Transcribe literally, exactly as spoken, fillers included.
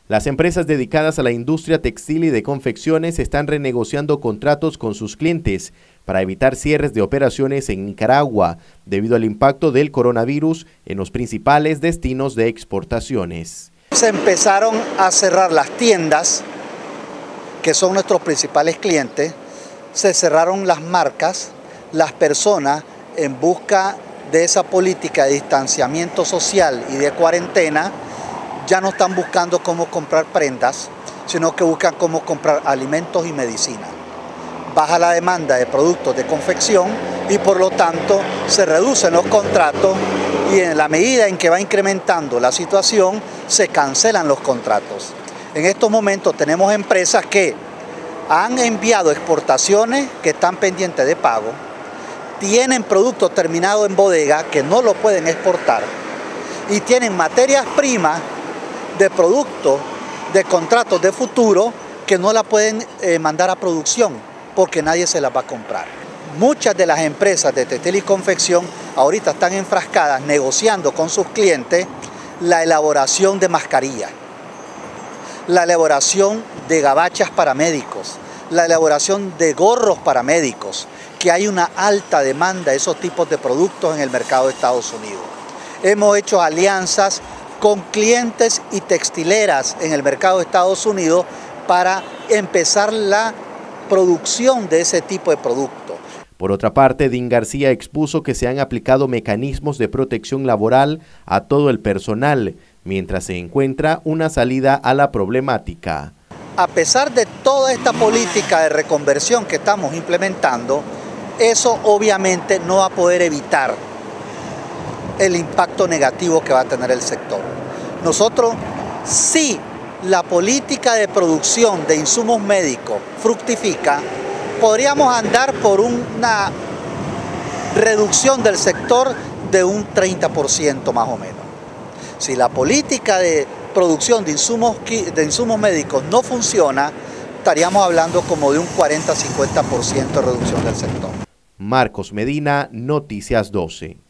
Las empresas dedicadas a la industria textil y de confecciones están renegociando contratos con sus clientes para evitar cierres de operaciones en Nicaragua debido al impacto del coronavirus en los principales destinos de exportaciones. Se empezaron a cerrar las tiendas, que son nuestros principales clientes, se cerraron las marcas, las personas en busca de esa política de distanciamiento social y de cuarentena, ya no están buscando cómo comprar prendas, sino que buscan cómo comprar alimentos y medicina. Baja la demanda de productos de confección y por lo tanto se reducen los contratos y en la medida en que va incrementando la situación se cancelan los contratos. En estos momentos tenemos empresas que han enviado exportaciones que están pendientes de pago, tienen productos terminados en bodega que no lo pueden exportar y tienen materias primas de productos, de contratos de futuro que no la pueden eh, mandar a producción porque nadie se las va a comprar. Muchas de las empresas de textil y confección ahorita están enfrascadas negociando con sus clientes la elaboración de mascarillas, la elaboración de gabachas para médicos, la elaboración de gorros para médicos, que hay una alta demanda de esos tipos de productos en el mercado de Estados Unidos. Hemos hecho alianzas con clientes y textileras en el mercado de Estados Unidos para empezar la producción de ese tipo de productos. Por otra parte, Dean García expuso que se han aplicado mecanismos de protección laboral a todo el personal, mientras se encuentra una salida a la problemática. A pesar de toda esta política de reconversión que estamos implementando, eso obviamente no va a poder evitar el impacto negativo que va a tener el sector. Nosotros, si la política de producción de insumos médicos fructifica, podríamos andar por una reducción del sector de un treinta por ciento más o menos. Si la política de producción de insumos, de insumos médicos no funciona, estaríamos hablando como de un cuarenta a cincuenta por ciento de reducción del sector. Marcos Medina, Noticias doce.